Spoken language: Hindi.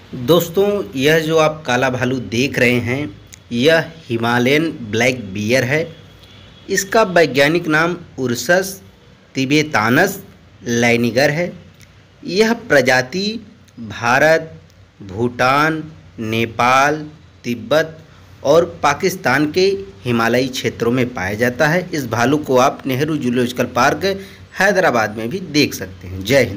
दोस्तों, यह जो आप काला भालू देख रहे हैं, यह हिमालयन ब्लैक बियर है। इसका वैज्ञानिक नाम उर्सस तिबेतानस लैनिगर है। यह प्रजाति भारत, भूटान, नेपाल, तिब्बत और पाकिस्तान के हिमालयी क्षेत्रों में पाया जाता है। इस भालू को आप नेहरू जूलॉजिकल पार्क हैदराबाद में भी देख सकते हैं। जय हिंद।